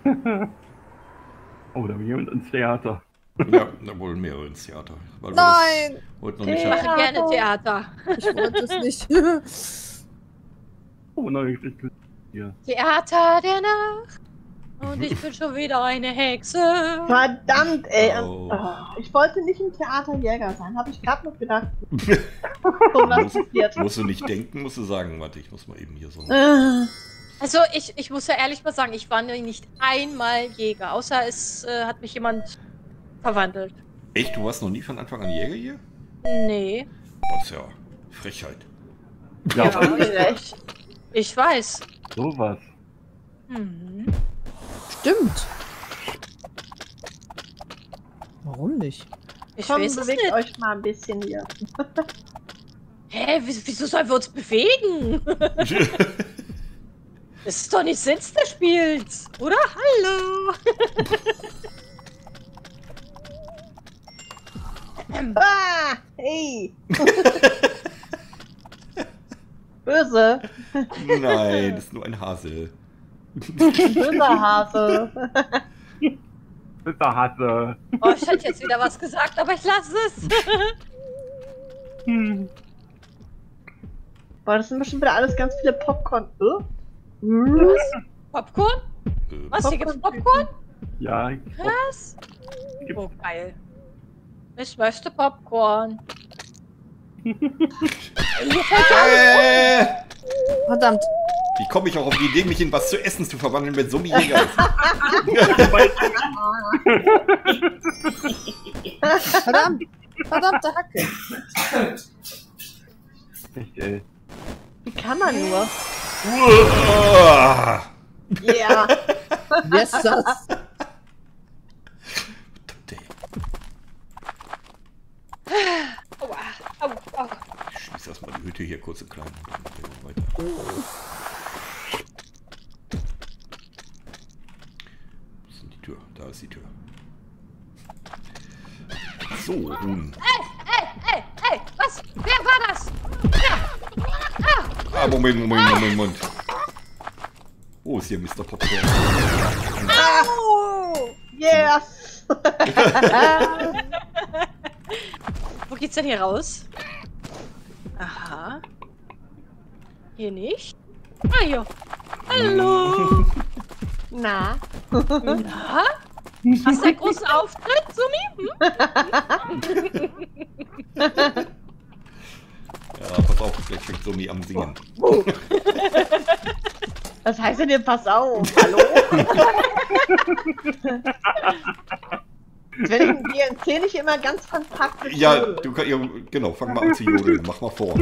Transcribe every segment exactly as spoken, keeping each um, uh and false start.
Oh, da will jemand ins Theater. Ja, da wollen mehrere ins Theater. Weil wir Nein! das noch Ich nicht mache hatten. gerne Theater. Ich wollte es nicht. Oh, nein, ich bin hier. Theater der Nacht. Und ich bin schon wieder eine Hexe. Verdammt, ey. Oh. Oh, ich wollte nicht im Theaterjäger sein, habe ich gerade noch gedacht. So was Musst, passiert. musst du nicht denken, musst du sagen, warte, ich muss mal eben hier so. Äh, Also ich, ich muss ja ehrlich mal sagen, ich war nicht einmal Jäger, außer es äh, hat mich jemand verwandelt. Echt, du warst noch nie von Anfang an Jäger hier? Nee. Das ist ja Frechheit. Ja, Ja. haben Sie recht. Ich weiß. sowas. Mhm. Stimmt. Warum nicht? Ich Komm, weiß es bewegt nicht. euch mal ein bisschen hier. Hä, wieso, wieso sollen wir uns bewegen? Das ist doch nicht Sinn des Spiels, oder? Hallo! Ah, hey. Böse. Nein, das ist nur ein Hase. Böser Hase. Bitte Hasse. Oh, ich hätte jetzt wieder was gesagt, aber ich lasse es. Hm. Boah, das sind bestimmt wieder alles ganz viele Popcorn. Äh? Was? Popcorn? Äh, Was, hier gibt's Popcorn? Ja, Was? Oh, geil. Ich möchte Popcorn. Hier fällt ja äh, Verdammt. Wie komme ich auch auf die Idee, mich in was zu essen zu verwandeln, wenn so ein Jäger ist? Verdammt. Verdammte Hacke. echt, ey. Wie kann man nur? Uah. Ja. Wer ist das? Verdammt, ey. Aua, au, au. Ich schließe erstmal die Hütte hier kurz und klein. Und dann gehen wir weiter. Wo ist denn die Tür? Da ist die Tür. So, Huhn. Ey, ey, ey, was? Wer war das? Ah, Moment, Moment, Moment, Moment. Wo ist hier Mister Popcorn? Au! Yes. Wo geht's denn hier raus? Aha. Hier nicht? Ah, hier. Hallo. Na. Na? Hast du einen großen Auftritt, Sumi? Hm? Ja, pass auf, gleich fängt Sumi am Singen. Was heißt denn hier, pass auf? Hallo? Wenn ich, wir erzähle ich immer ganz fantastisch. Ja, du kannst, ja, genau, fang mal an zu jodeln, mach mal vor.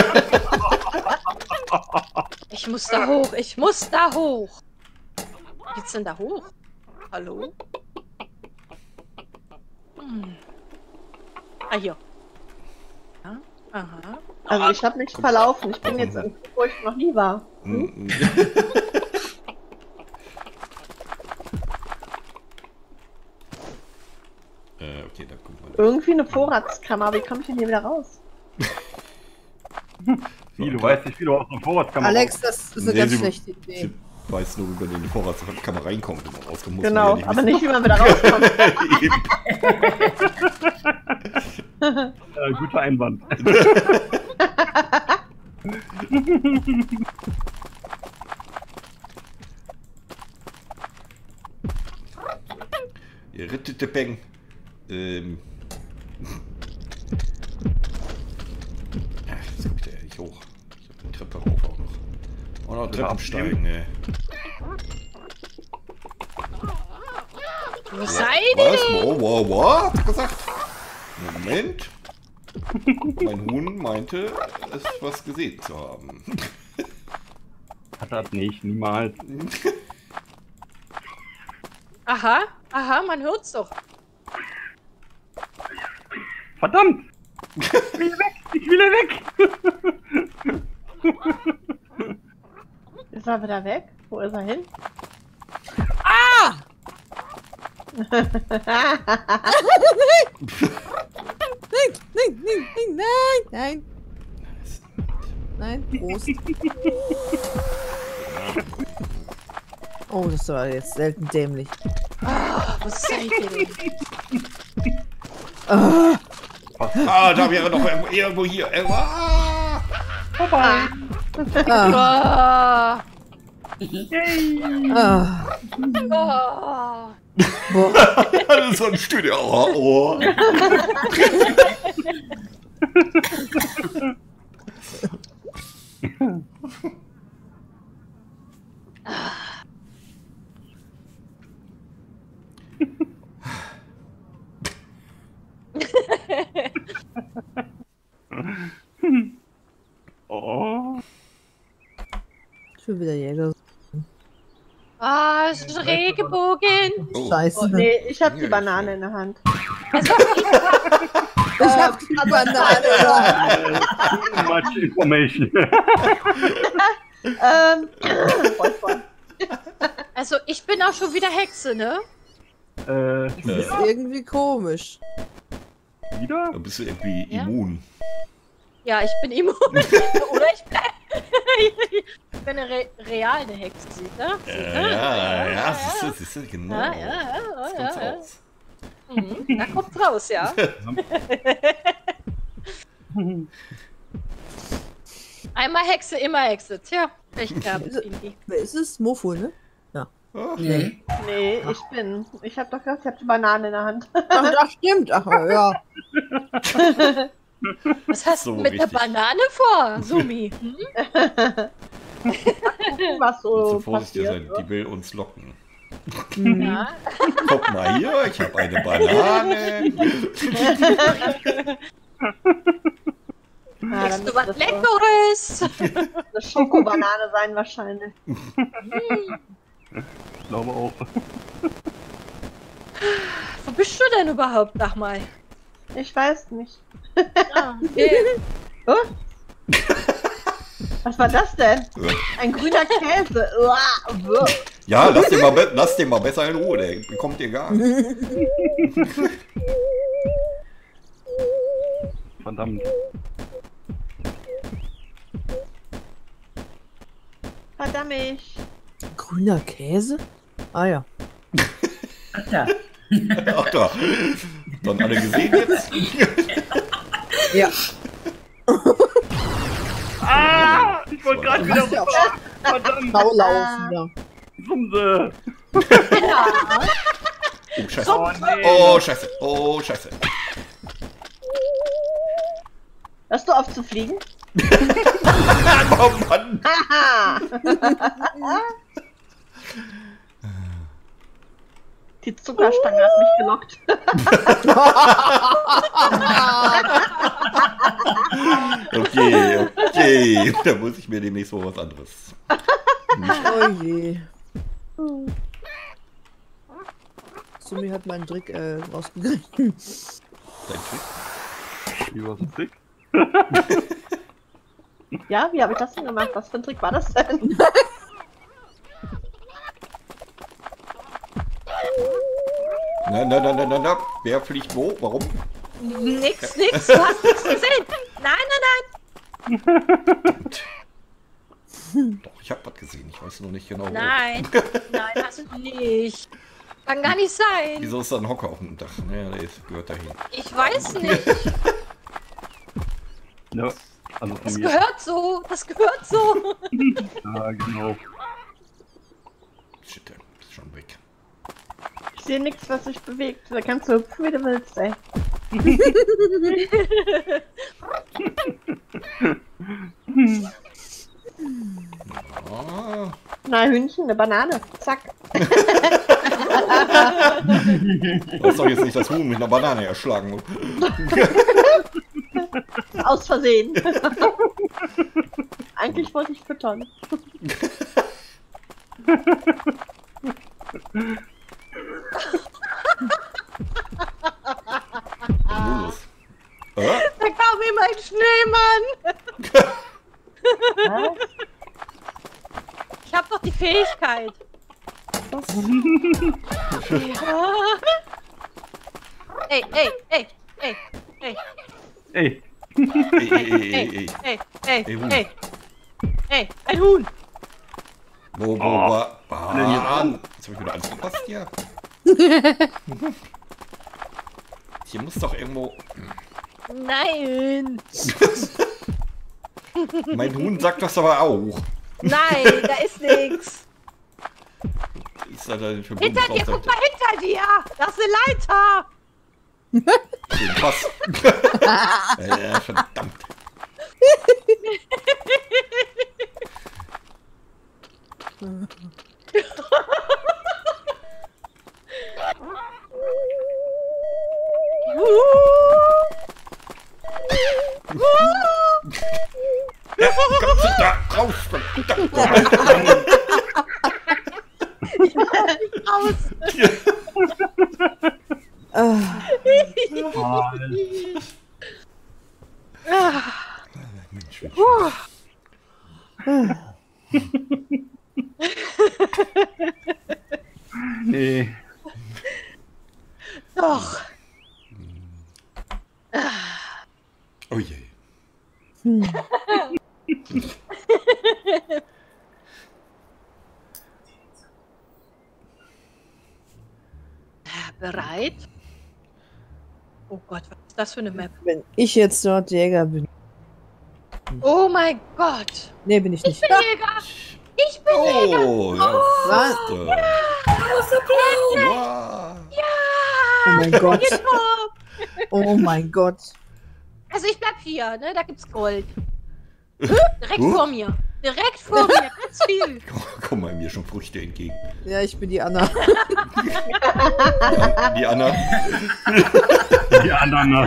Ich muss da hoch, ich muss da hoch. Wie geht's denn da hoch? Hallo? Hm. Ah, hier. Ja, aha. Also ich habe mich verlaufen. Ich bin jetzt in, wo ich noch nie war. Hm? äh, okay, da guck mal. Irgendwie eine Vorratskammer. Wie komme ich denn hier wieder raus? Wie, du weißt nicht, wie du aus der Vorratskammer Alex, das ist eine Nee, ganz sie- schlechte Idee. Sie weiß nur, wie man in die Vorratskammer reinkommt, wenn man rauskommt. muss Genau, man ja aber nicht, wie man wieder rauskommt. Eben. äh, guter Einwand. Ihr rettete Bang. Ähm. Ach, jetzt kommt der nicht hoch. Ich hab eine Treppe rauf auch noch. Und noch Treppensteigen, ey. Wo seid Was? ihr? Wow, wow, wow, hat er gesagt? Moment. Mein Huhn meinte, es was gesehen zu haben. Hat das nicht, niemals. Aha, aha, man hört's doch. Verdammt! Ich will weg! Ich will weg! Ist er wieder weg? Wo ist er hin? Ah! Nein, nein, nein, nein, nein, nein, nein, Prost. Oh, das war jetzt selten dämlich. Ah, was seid ihr denn? Ah, Ah, da wäre noch irgendwo, irgendwo hier. Irgendwo. Ah! Vorbei. ah, Ah, Yay. ah. ah. Boah. Das ist so ein Studio. Oh, oh. Oh. Schon wieder Jäger. Ah, es ist Regenbogen. Oh. Scheiße. Oh, nee, ich habe die Ja, Banane in der Hand. Ich hab die Banane. Too much information. Ähm, voll, voll. Also, ich bin auch schon wieder Hexe, ne? äh, Das ist irgendwie komisch. wieder? Da bist du irgendwie Ja? immun. Ja, ich bin immun. Oder ich bin, ich bin eine Re real eine Hexe, sieht er? Ja, ja, ja, siehst du, siehst du, genau. Ja, ja, ja, Das ja, kommt's ja. raus. Mhm, da kommt's raus, ja. Einmal Hexe, immer Hexe. Tja, ich glaube, irgendwie. Wer ist es? Mofo, ne? Ah, Nee. Nee, ich bin. Ich habe doch gesagt, ich habe die Banane in der Hand. Ach, das stimmt. Ach, ja. Was hast So du mit richtig. der Banane vor, Sumi? Hm? Gucken, was so musst du vorsichtig passiert. sein, die will uns locken. Ja. Guck mal hier, ich habe eine Banane. Ah, dann Willst du müsste was das Leckeres? so eine Schokobanane sein wahrscheinlich. Ich glaube auch. Wo bist du denn überhaupt, sag mal? Ich weiß nicht. Ah, okay. Oh? Was war das denn? Ein grüner Käse. Uah, wuh. Ja, lass den mal, be- lass den mal besser in Ruhe, der bekommt dir gar nicht. Verdammt. Verdammt. Grüner Käse? Ah ja. Ach da. Dann alle gesehen jetzt? Ja. Ah! Ich wollte gerade wieder Hast du auch rüber. Verdammt. schlau laufen, ja. Sumse. Oh, scheiße. Oh, nee. Oh, scheiße. Oh, scheiße. Hörst du auf zu fliegen? Oh, Mann. Haha! Die Zuckerstange hat mich gelockt. Okay, okay. Da muss ich mir demnächst mal was anderes. Oh je. Sumi hat meinen Trick äh, rausgekriegt. Dein Trick? Wie war's ein Trick? Ja, wie habe ich das denn gemacht? Was für ein Trick war das denn? Na, na, na, na, na, na. Wer fliegt wo? Warum? Nix, nix, du hast nichts gesehen. Nein, nein, Doch, ich habe was gesehen. Ich weiß nur nicht genau wo. nein. Nein, nein, hast du nicht. Kann gar nicht sein. Wieso ist da ein Hocker auf dem Dach? Ja, der ist, gehört dahin. Ich weiß nicht. Ja, also von Das mir. gehört so. Das gehört so. Ja, genau. Shit, der ist schon weg. Ich sehe nichts, was sich bewegt. Da kannst du hüpfen, wie du willst, ey. Ah, Na, Hühnchen, eine Banane. Zack. du hast doch jetzt nicht das Huhn mit einer Banane erschlagen. Aus Versehen. Eigentlich wollte ich füttern. Los. Äh? Da kam ihm ein Schneemann. Was? Ich hab doch die Fähigkeit. Ja. Ey, ey, ey, ey, ey, Ey, Ey, ey, ey, ey, ey. ey, ey, Ey, Huhn. ey, ey, ein Huhn. Wo, wo, Oh. war? denn hier Bahn. Jetzt habe ich wieder angepasst hier. Hier muss doch irgendwo... Nein. Mein Huhn sagt das aber auch. Nein, da ist nichts. Ist da denn für Hinter dir, guck mal hinter dir. Das ist eine Leiter. Den Pass. Ja, verdammt. Ja, kommst du da raus? Verdammt. Raus. Ah, Ah, Mensch, Mensch. puh. Nee. Doch. Oh je. Bereit? Oh Gott, was ist das für eine Map? wenn ich jetzt dort Jäger bin. Oh mein Gott. Nee, bin ich Ich nicht. bin Jäger. Ich bin Jäger. Oh, ja. Was? Wow. Oh mein Gott. Genau. Oh mein Gott. Also ich bleib hier, ne? Da gibt's Gold. Direkt vor mir. Direkt vor mir. Ganz viel. Kommen mal mir schon Früchte entgegen. Ja, ich bin die Anna. Die Anna. Die anderen.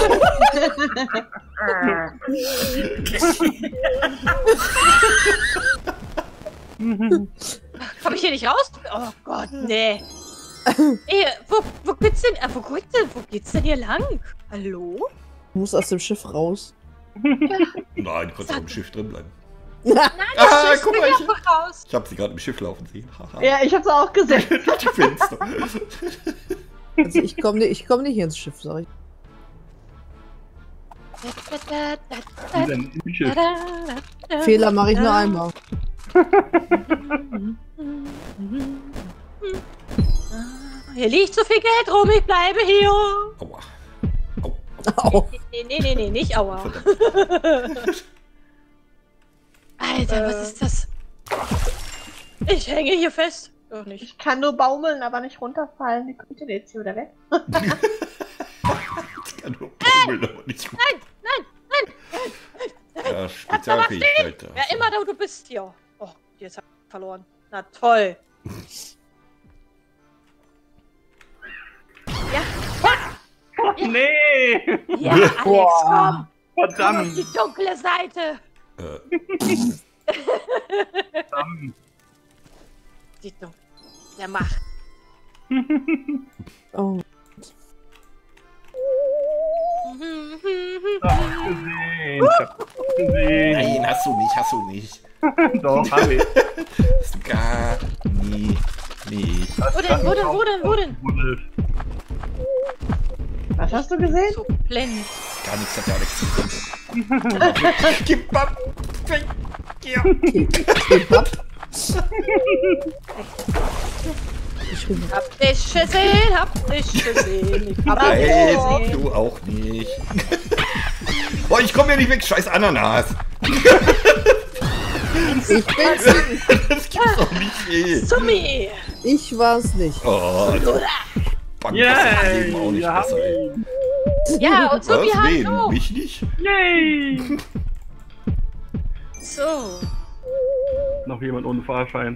Komm ich hier nicht raus? Oh Gott, nee. Ey, wo, wo geht's denn? Äh, wo geht's denn? Wo geht's denn hier lang? Hallo? Du musst aus dem Schiff raus. Nein, du kannst auch im Schiff drin bleiben. Nein, Ah, das guck guck mal, ich ich- einfach raus. Ich habe sie gerade im Schiff laufen sehen. Haha. Ja, ich hab's auch gesehen. Die Fenster. Also ich komme nicht, ich komm nicht ins Schiff, sag ich. Die sind im Schiff. Fehler mache ich nur einmal. Hier liegt so viel Geld rum, ich bleibe hier. Aua. Au. Au. Nee, nee, nee, nee, nicht Aua. Alter, was ist das? Ich hänge hier fest. Doch nicht. Ich kann nur baumeln, aber nicht runterfallen. Wie kommt ihr denn jetzt hier wieder weg? Das kann nur baumeln, aber nicht gut. Nein, nein, nein. Ja, Spezialfähigkeit. Wer immer da du bist hier. Oh, jetzt hab ich verloren. Na toll. Ja, Oh, nee! ja, Alex, komm. Komm auf Verdammt! die dunkle Seite. Äh, Verdammt. Die dunkle. Der Macht. Oh. Ich hab's gesehen. Ich hab's gesehen. nein, hast du nicht, hast du nicht. Doch, hab ich. Hast du gar nie nicht. Wo denn, wo denn, wo denn, wo denn? Buddel. Was hast du gesehen? So blend. Gar nichts hat der Alex zu tun. Gib ab! Ja. Kebab. Geschrieben. Hab dich gesehen, hab dich gesehen. Ich hab dich Nein, gesehen. du auch nicht. Oh, ich komme ja nicht weg, scheiß Ananas. Ich bin's nicht. Das gibt's doch nicht, ey. Summi. Ich war's nicht. Oh, Bank yeah, das Leben auch Yay! nicht Wir haben besser, ey. ihn! Ja, und Summi Was? hat Wen? auch. Mich nicht? Yay! So. Noch jemand ohne Fahrschein.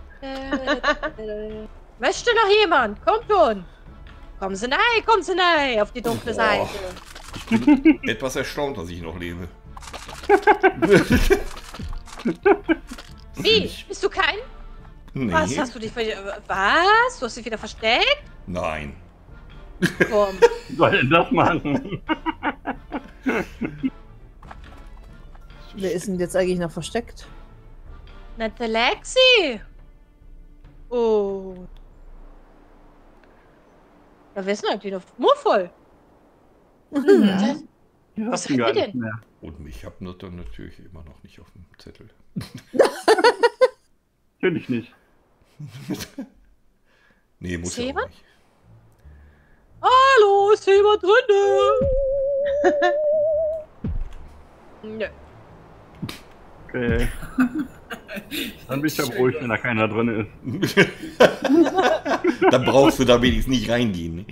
Äh, Möchte noch jemand? Kommt schon. Kommen Sie nein, kommen Sie nein auf die dunkle Boah. Seite. Ich bin etwas erstaunt, dass ich noch lebe. Wie? Bist du kein? Nee. Was hast du dich ver Was? Du hast dich wieder versteckt? Nein. Komm. Wie soll denn das machen? Wer ist denn jetzt eigentlich noch versteckt? Nette Lexi. Oh. Ja, wer ist denn eigentlich noch? Murvoll. Mhm. Wir Was hatten seid gar ihr nicht denn? mehr. Und mich hab nur dann natürlich immer noch nicht auf dem Zettel. Finde ich nicht. Nee, muss Ist ja hier auch jemand? nicht. Hallo, ist hier jemand drin? Nö. Okay. Dann bin ich ja ruhig, wenn da keiner drin ist. Dann brauchst du da wenigstens nicht reingehen.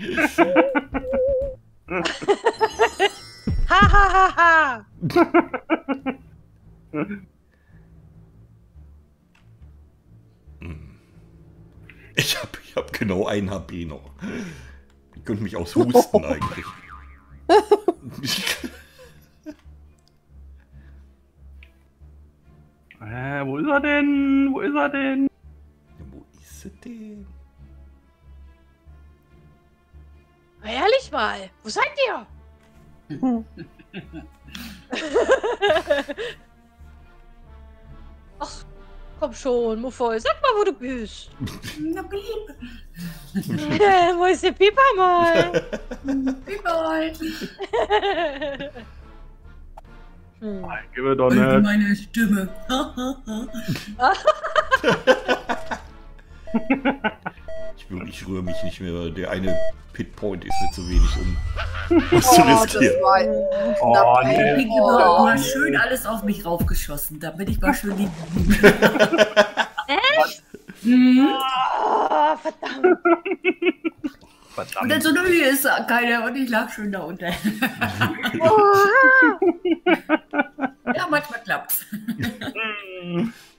Ha ha ha ha! Ich hab, ich hab genau ein H P noch. Ich könnte mich aushusten eigentlich. Äh, wo ist er denn? Wo ist er denn? Wo ist er denn? Ehrlich mal, wo seid ihr? Ach, komm schon, Muffel, sag mal, wo du bist. Na, Piep. Äh, wo ist der Pieper mal? Piepal. Hm. Nein, gib mir doch Hört nicht. meine Stimme. Ich, würd- ich rühre mich nicht mehr. Der eine Pitpoint ist mir zu wenig, um was zu riskieren. war Oh, knapp. nee. Pinky, du du hast schön alles auf mich raufgeschossen, damit ich mal schön liegen. Echt? Mhm. Oh, verdammt. Und Verdammt. in so einer Höhe ist keiner und ich lag schön da unten. Oh. Ja, manchmal klappt's. Mm.